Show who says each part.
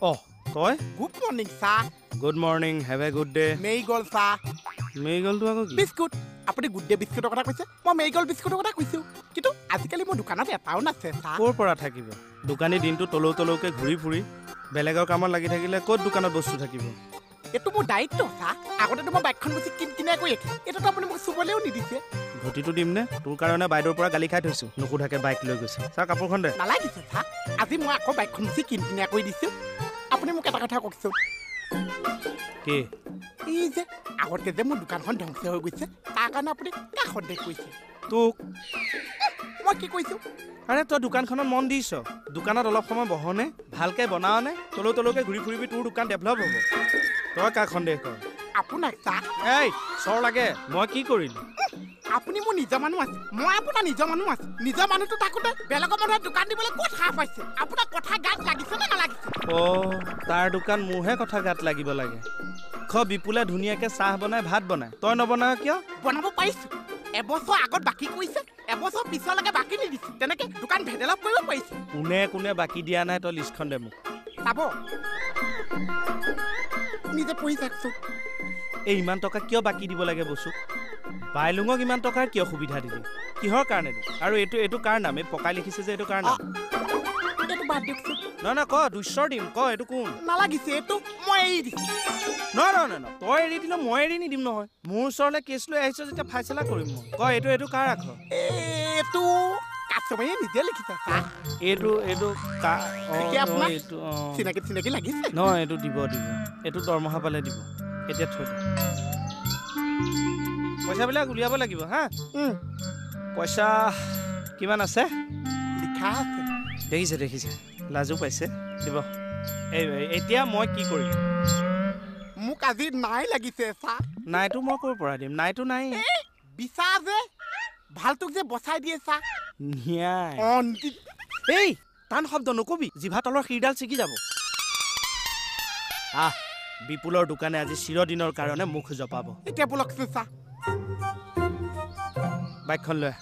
Speaker 1: Oh, তই?
Speaker 2: Good morning, sir.
Speaker 1: Good morning, have a good day.
Speaker 2: Marigold, sir.
Speaker 1: Marigold তো আকৌ কি?
Speaker 2: Biscuit. আপুনি good day biscuit কথা কৈছে মই Marigold biscuit কথা কৈছো কিন্তু আজিকালি মোৰ দোকানত এটাও নাছে sir.
Speaker 1: ক'ৰ পৰা থাকিব? দোকানী দিনটো তলৌকে ঘূৰি ফুৰি বেলেগৰ কামত লাগি থাকিলে ক'ত দোকানত বস্তু থাকিব?
Speaker 2: এটো মোৰ দায়িত্ব sir. আগতেতো মই বাইকখন বসি কিনে কৈ এটাতো আপুনি মোক চুবলেও নিদিছে।
Speaker 1: ঘটিটো দিম নে? তোৰ কাৰণে বাইদেউৰ পৰা গালি খাই থৈছো। নুকুঠাকে বাইক লৈ গৈছে। চা কাপোৰখন দে।
Speaker 2: নালাগিছে sir. আজি মই আকৌ বাইকখন বসি কিনে কৈ দিছো। আপুনি মোক এটা কথা কওকচোন।
Speaker 1: কি?
Speaker 2: এই যে আগতে যে মোৰ দোকানখন ধ্বংস হৈ গৈছে তাৰ কাৰণে আপুনি কাষত দেখ কৈছে।
Speaker 1: তোক
Speaker 2: মই কি কৈছো?
Speaker 1: আৰে তই দোকানখনত মন দিছ। দোকানত অলপ সময় বহনে ভালকে বনাও নে তলৌকে ঘূৰি ফুৰিবি তোৰ দোকান ডেভেলপ হ'ব। তই কাক সন্দেহ কৰ?
Speaker 2: আপোনাক sir.
Speaker 1: এই চৰ লাগে মই কি কৰিলো?
Speaker 2: আপুনি মোৰ নিজৰ মানুহ আছে মই আপোনাৰ নিজৰ মানুহ আছে নিজৰ মানুহটো থাকোতে বেলেগৰ মানুহৰ দোকান দিবলৈ ক'ত সাহ পাইছে আপোনাৰ কথা গাত লাগিছে নে নালাগিছে?
Speaker 1: তাৰ দোকান মোৰহে কথা গাত লাগিব লাগে। বিপুলে ধুনীয়াকে চাহ বনাই ভাত বনাই তই নবনাও কিয়?
Speaker 2: বনাব পাৰিছো এবছৰ আগত বাকী কৰিছে এবছৰ পিছলৈকে বাকী নিদিছে তেনেকে দোকান ডেভেলপ কৰিব পাৰিছে।
Speaker 1: কোনে বাকী দিয়া নাই তই লিষ্টখন দে মোক
Speaker 2: চাব নিজে পঢ়ি চাকচোন।
Speaker 1: এই ইমান টকা কিয় বাকী দিব লাগে বস্তুক? বাইলুঙক ইমান টকাৰ কিয় সুবিধা দিবি? কিহৰ কাৰণে আৰু এইটো কাৰ নাম? এই পকাই লিখিছে যে এইটো কাৰ নাম?
Speaker 2: এইটো বাদ দিয়কচোন।
Speaker 1: নহয় ক দুশ্বৰ দিম ক এইটো কোন?
Speaker 2: নালাগিছে এইটো মই এৰি দিছো।
Speaker 1: নহয় তই এৰি দিলে মই এৰি নিদিম নহয়। মোৰ ওচৰলৈ কেছ লৈ আহিছ যেতিয়া ফাইচলা কৰিম মই। ক এইটো কাৰ আখৰ?
Speaker 2: এইটো কাষ্টমাৰে নিজে লিখিছে ছাৰ।
Speaker 1: এইটো
Speaker 2: চিনাকি লাগিছে?
Speaker 1: নহয় এইটো দিব এইটো দৰমহা পালে দিব। এতিয়া থৈ দে পইচাবিলাক উলিয়াব লাগিব হা। পইচা কিমান আছে?
Speaker 2: লিখা আছে।
Speaker 1: দেখিছে লাজো পাইছে দিব। এতিয়া মই কি কৰিম?
Speaker 2: মোক আজি নাই লাগিছে ছাৰ।
Speaker 1: নাইটো মই ক'ৰ পৰা দিম? নাইটো নাই।
Speaker 2: বিচা যে ভালটোক যে বচাই দিয়ে ছাৰ।
Speaker 1: নিয়াই এই টান শব্দ নকবি জিভা তলৰ শিৰডাল ছিগি যাব। বিপুলৰ দোকানে আজি চিৰদিনৰ কাৰণে মুখ জপাব।
Speaker 2: এতিয়া বলকচোন ছাৰ।
Speaker 1: বাইকখন লৈ